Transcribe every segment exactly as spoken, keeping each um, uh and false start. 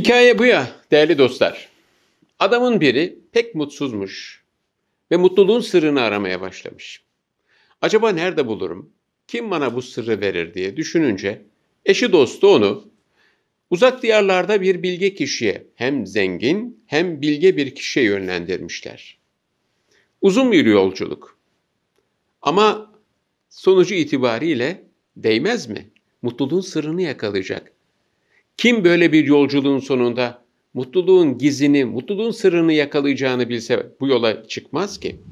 Hikaye bu ya değerli dostlar. Adamın biri pek mutsuzmuş ve mutluluğun sırrını aramaya başlamış. Acaba nerede bulurum? Kim bana bu sırrı verir diye düşününce eşi dostu onu uzak diyarlarda bir bilge kişiye, hem zengin hem bilge bir kişiye yönlendirmişler. Uzun bir yolculuk. Ama sonucu itibariyle değmez mi? Mutluluğun sırrını yakalayacak. Kim böyle bir yolculuğun sonunda mutluluğun gizini, mutluluğun sırrını yakalayacağını bilse bu yola çıkmaz ki.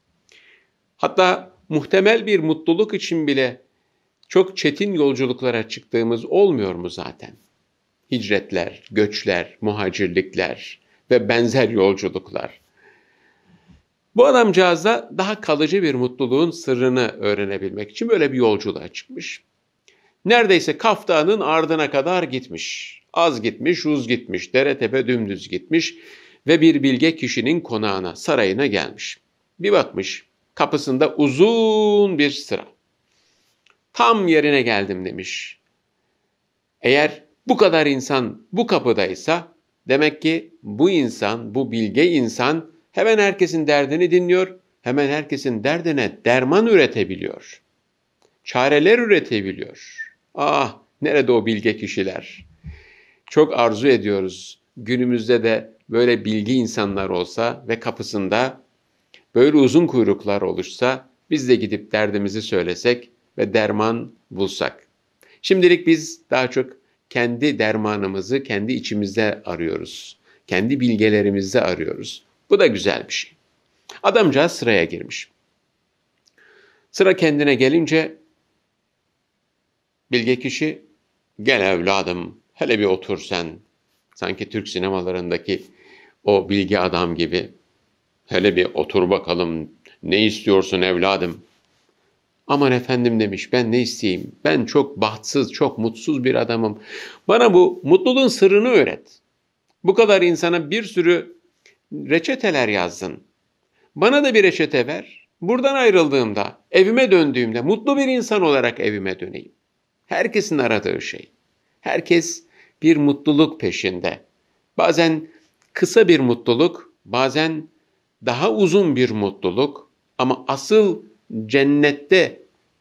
Hatta muhtemel bir mutluluk için bile çok çetin yolculuklara çıktığımız olmuyor mu zaten? Hicretler, göçler, muhacirlikler ve benzer yolculuklar. Bu adamcağız da daha kalıcı bir mutluluğun sırrını öğrenebilmek için böyle bir yolculuğa çıkmış. Neredeyse Kaf Dağı'nın ardına kadar gitmiş. Az gitmiş, uz gitmiş, dere tepe dümdüz gitmiş ve bir bilge kişinin konağına, sarayına gelmiş. Bir bakmış, kapısında uzun bir sıra. Tam yerine geldim demiş. Eğer bu kadar insan bu kapıdaysa, demek ki bu insan, bu bilge insan hemen herkesin derdini dinliyor, hemen herkesin derdine derman üretebiliyor. Çareler üretebiliyor. Ah, nerede o bilge kişiler? Çok arzu ediyoruz. Günümüzde de böyle bilgi insanlar olsa ve kapısında böyle uzun kuyruklar oluşsa, biz de gidip derdimizi söylesek ve derman bulsak. Şimdilik biz daha çok kendi dermanımızı kendi içimizde arıyoruz. Kendi bilgelerimizde arıyoruz. Bu da güzel bir şey. Adamcağız sıraya girmiş. Sıra kendine gelince bilge kişi, gel evladım, hele bir otur sen. Sanki Türk sinemalarındaki o bilge adam gibi. Hele bir otur bakalım, ne istiyorsun evladım? Aman efendim demiş, ben ne isteyeyim? Ben çok bahtsız, çok mutsuz bir adamım. Bana bu mutluluğun sırrını öğret. Bu kadar insana bir sürü reçeteler yazdın. Bana da bir reçete ver. Buradan ayrıldığımda, evime döndüğümde mutlu bir insan olarak evime döneyim. Herkesin aradığı şey. Herkes bir mutluluk peşinde. Bazen kısa bir mutluluk, bazen daha uzun bir mutluluk ama asıl cennette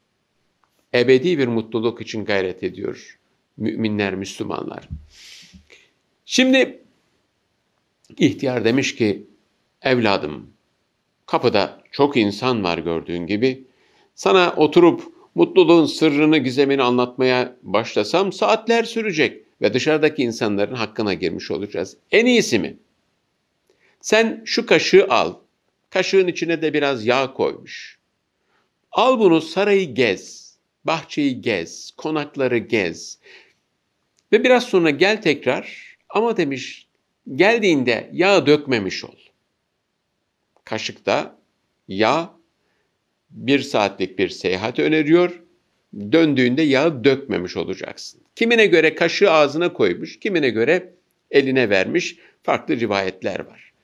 ebedi bir mutluluk için gayret ediyor müminler, Müslümanlar. Şimdi ihtiyar demiş ki, evladım, kapıda çok insan var gördüğün gibi. Sana oturup mutluluğun sırrını, gizemini anlatmaya başlasam saatler sürecek ve dışarıdaki insanların hakkına girmiş olacağız. En iyisi mi? Sen şu kaşığı al. Kaşığın içine de biraz yağ koymuş. Al bunu, sarayı gez, bahçeyi gez, konakları gez. Ve biraz sonra gel tekrar, ama demiş, geldiğinde yağ dökmemiş ol. Kaşıkta yağ bir saatlik bir seyahat öneriyor. Döndüğünde yağı dökmemiş olacaksın. Kimine göre kaşığı ağzına koymuş, kimine göre eline vermiş. Farklı rivayetler var.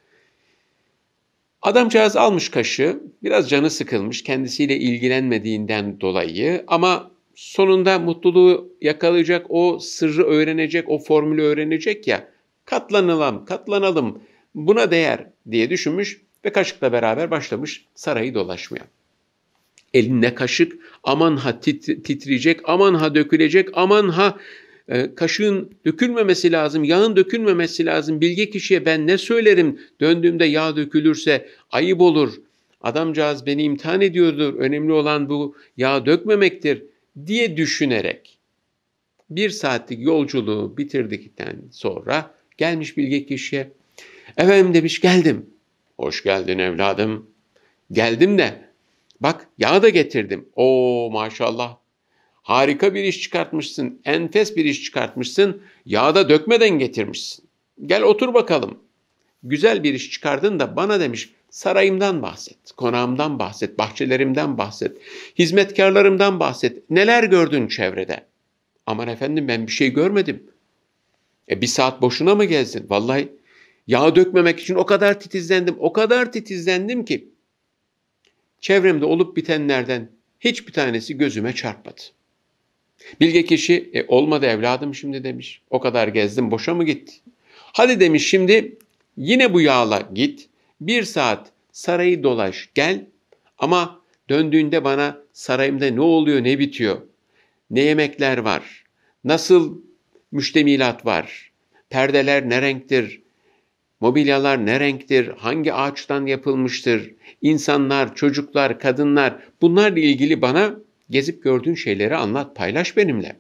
Adamcağız almış kaşığı, biraz canı sıkılmış, kendisiyle ilgilenmediğinden dolayı, ama sonunda mutluluğu yakalayacak, o sırrı öğrenecek, o formülü öğrenecek ya, katlanalım, katlanalım, buna değer diye düşünmüş ve kaşıkla beraber başlamış sarayı dolaşmaya. Elinde kaşık, aman ha titreyecek, aman ha dökülecek, aman ha e, kaşığın dökülmemesi lazım, yağın dökülmemesi lazım. Bilge kişiye ben ne söylerim, döndüğümde yağ dökülürse ayıp olur. Adamcağız beni imtihan ediyordur, önemli olan bu yağ dökmemektir diye düşünerek bir saatlik yolculuğu bitirdikten sonra gelmiş bilge kişiye. Efendim demiş, geldim. Hoş geldin evladım. Geldim de bak, yağ da getirdim. Oo maşallah. Harika bir iş çıkartmışsın. Enfes bir iş çıkartmışsın. Yağı da dökmeden getirmişsin. Gel otur bakalım. Güzel bir iş çıkardın da bana demiş, sarayımdan bahset, konağımdan bahset, bahçelerimden bahset, hizmetkarlarımdan bahset. Neler gördün çevrede? Aman efendim, ben bir şey görmedim. E bir saat boşuna mı gezdin? Vallahi yağ dökmemek için o kadar titizlendim, o kadar titizlendim ki çevremde olup bitenlerden hiçbir tanesi gözüme çarpmadı. Bilge kişi, e, olmadı evladım şimdi demiş. O kadar gezdim, boşa mı gitti? Hadi demiş şimdi yine bu yağla git. Bir saat sarayı dolaş gel ama döndüğünde bana sarayımda ne oluyor ne bitiyor, ne yemekler var, nasıl müştemilat var, perdeler ne renktir, mobilyalar ne renktir, hangi ağaçtan yapılmıştır, insanlar, çocuklar, kadınlar bunlarla ilgili bana gezip gördüğün şeyleri anlat, paylaş benimle.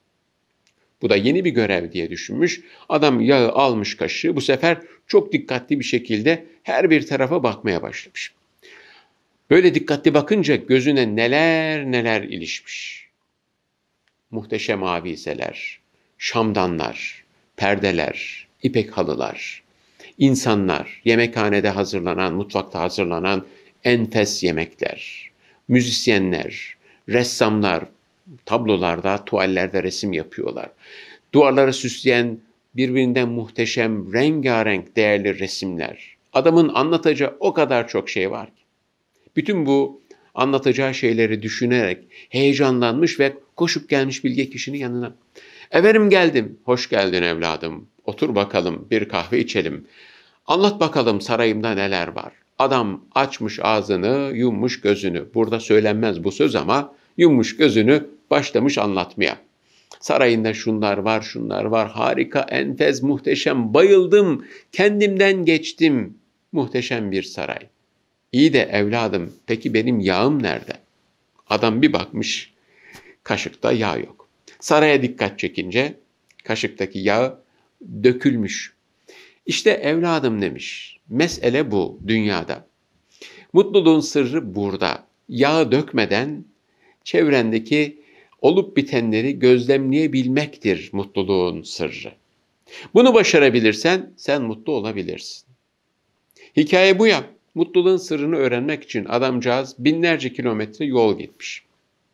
Bu da yeni bir görev diye düşünmüş. Adam yağı almış kaşığı bu sefer çok dikkatli bir şekilde her bir tarafa bakmaya başlamış. Böyle dikkatli bakınca gözüne neler neler ilişmiş. Muhteşem avizeler, şamdanlar, perdeler, ipek halılar, insanlar, yemekhanede hazırlanan, mutfakta hazırlanan enfes yemekler, müzisyenler, ressamlar, tablolarda, tuvallerde resim yapıyorlar. Duvarları süsleyen birbirinden muhteşem, rengarenk değerli resimler. Adamın anlatacağı o kadar çok şey var ki. Bütün bu anlatacağı şeyleri düşünerek heyecanlanmış ve koşup gelmiş bilge kişinin yanına. Efendim geldim, hoş geldin evladım. Otur bakalım, bir kahve içelim. Anlat bakalım sarayımda neler var. Adam açmış ağzını, yummuş gözünü. Burada söylenmez bu söz ama yummuş gözünü başlamış anlatmaya. Sarayında şunlar var, şunlar var. Harika, enfes, muhteşem. Bayıldım, kendimden geçtim. Muhteşem bir saray. İyi de evladım, peki benim yağım nerede? Adam bir bakmış, kaşıkta yağ yok. Saraya dikkat çekince kaşıktaki yağ dökülmüş. İşte evladım demiş, mesele bu dünyada. Mutluluğun sırrı burada. Yağı dökmeden çevrendeki olup bitenleri gözlemleyebilmektir mutluluğun sırrı. Bunu başarabilirsen sen mutlu olabilirsin. Hikaye bu ya. Mutluluğun sırrını öğrenmek için adamcağız binlerce kilometre yol gitmiş.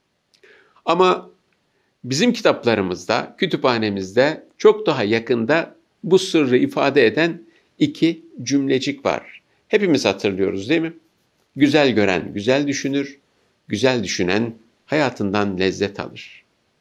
Ama bizim kitaplarımızda, kütüphanemizde çok daha yakında bu sırrı ifade eden iki cümlecik var. Hepimiz hatırlıyoruz değil mi? Güzel gören güzel düşünür, güzel düşünen hayatından lezzet alır.